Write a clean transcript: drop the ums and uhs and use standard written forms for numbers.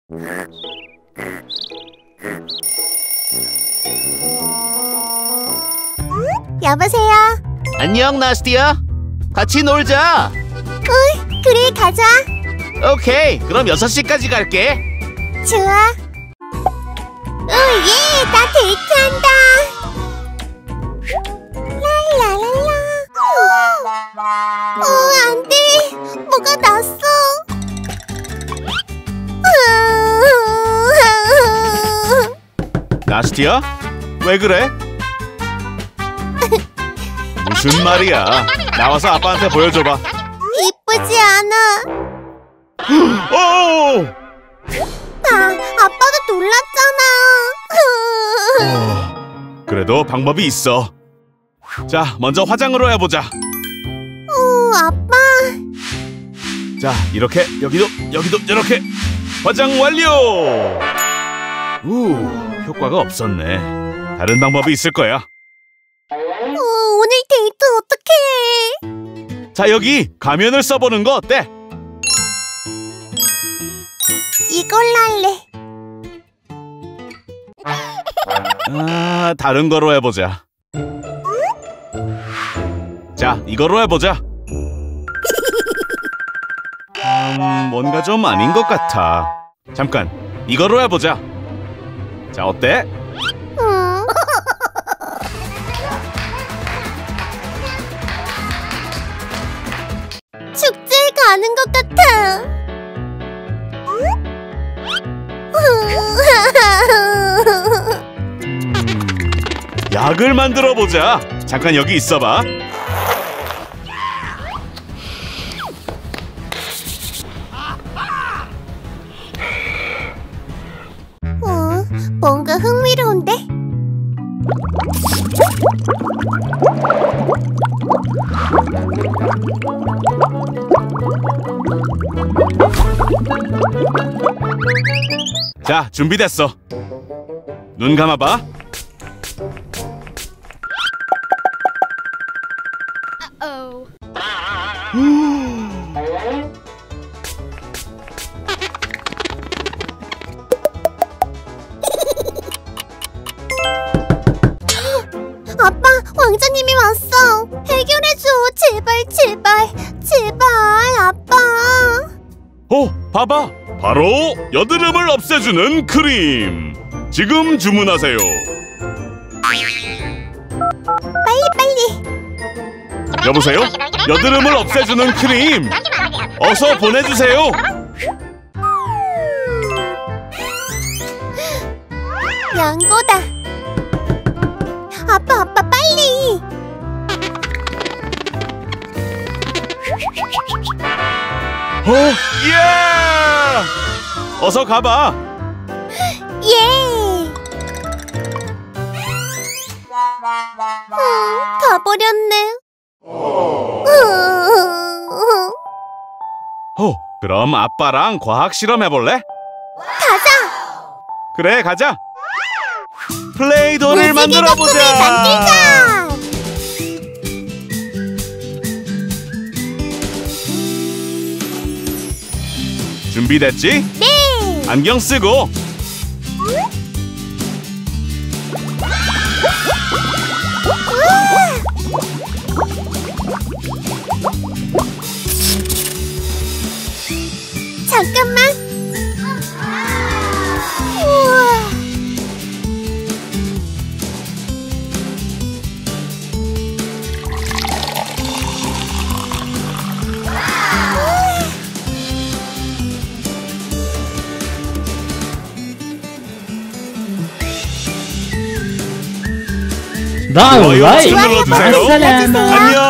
여보세요? 안녕, 나스티야. 같이 놀자. 그래, 가자. 오케이, 그럼 6시까지 갈게. 좋아. 예, 나 데이트한다. 랄라랄라. 안 돼. 뭐가 났어. 나스티야? 왜 그래? 무슨 말이야? 나와서 아빠한테 보여줘봐. 이쁘지 않아. 오! 아빠도 놀랐잖아. 그래도 방법이 있어. 자, 먼저 화장으로 해보자. 아빠. 자, 이렇게 여기도 이렇게 화장 완료. 효과가 없었네. 다른 방법이 있을 거야. 오늘 데이트 어떡해? 자, 여기 가면을 써보는 거 어때? 이걸로 할래. 다른 거로 해보자. 자, 이거로 해보자. 뭔가 좀 아닌 것 같아. 잠깐, 이거로 해보자. 자, 어때? 축제에 가는 것 같아. 약을 만들어 보자. 잠깐 여기 있어봐. 뭔가 흥미로운데? 자, 준비됐어. 눈 감아봐. 아빠, 왕자님이 왔어. 해결해줘. 제발, 제발, 제발, 아빠. 봐봐. 바로 여드름을 없애주는 크림. 지금 주문하세요. 빨리. 여보세요? 여드름을 없애주는 크림. 어서 보내주세요. 양고다. 아빠, 빨리. 예! 어서 가봐. 예. 가버렸네. 그럼 아빠랑 과학 실험 해볼래? 가자. 그래, 가자. 플레이도를 무지개 만들어보자. 거품을 만들자. 준비됐지? 네. 안경 쓰고. 잠깐만. 우와. ضعوا اللايك 눌러주세요. مع السلامة. 안녕.